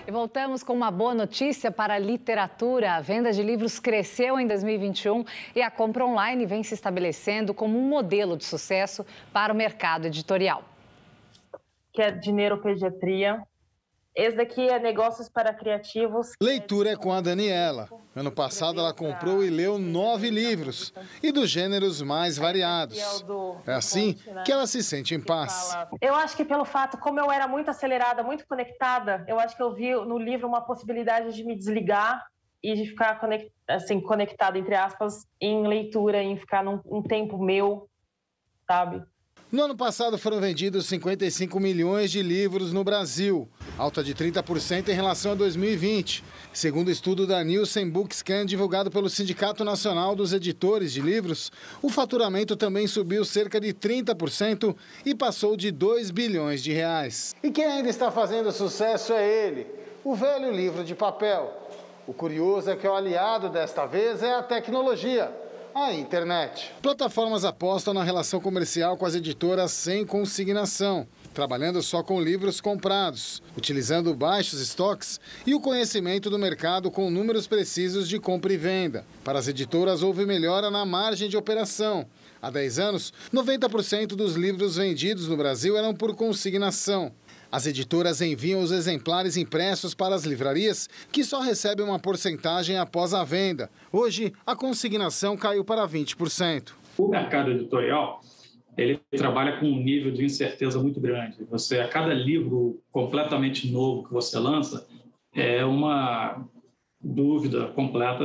E voltamos com uma boa notícia para a literatura. A venda de livros cresceu em 2021 e a compra online vem se estabelecendo como um modelo de sucesso para o mercado editorial. Que é de neuropediatria. Esse daqui é Negócios para Criativos. Leitura é com a Daniela. Ano passado ela comprou e leu 9 livros, e dos gêneros mais variados. É assim que ela se sente em paz. Eu acho que pelo fato, como eu era muito acelerada, muito conectada, eu acho que eu vi no livro uma possibilidade de me desligar e de ficar conectada, entre aspas, em leitura, em ficar num tempo meu, sabe? No ano passado foram vendidos 55 milhões de livros no Brasil, alta de 30% em relação a 2020. Segundo o estudo da Nielsen Bookscan, divulgado pelo Sindicato Nacional dos Editores de Livros, o faturamento também subiu cerca de 30% e passou de 2 bilhões de reais. E quem ainda está fazendo sucesso é ele, o velho livro de papel. O curioso é que o aliado desta vez é a tecnologia. A internet. Plataformas apostam na relação comercial com as editoras sem consignação, trabalhando só com livros comprados, utilizando baixos estoques e o conhecimento do mercado com números precisos de compra e venda. Para as editoras, houve melhora na margem de operação. Há 10 anos, 90% dos livros vendidos no Brasil eram por consignação. As editoras enviam os exemplares impressos para as livrarias, que só recebem uma porcentagem após a venda. Hoje, a consignação caiu para 20%. O mercado editorial, ele trabalha com um nível de incerteza muito grande. A cada livro completamente novo que você lança, é uma dúvida completa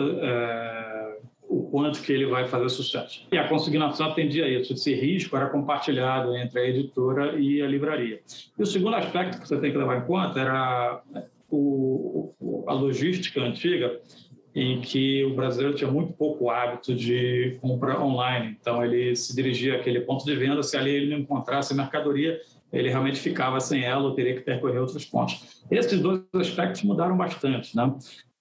o quanto que ele vai fazer sucesso. E a consignação atendia a isso. Esse risco era compartilhado entre a editora e a livraria. E o segundo aspecto que você tem que levar em conta era a logística antiga, em que o brasileiro tinha muito pouco hábito de compra online. Então, ele se dirigia àquele ponto de venda, se ali ele não encontrasse mercadoria, ele realmente ficava sem ela ou teria que percorrer outros pontos. Esses dois aspectos mudaram bastante, né?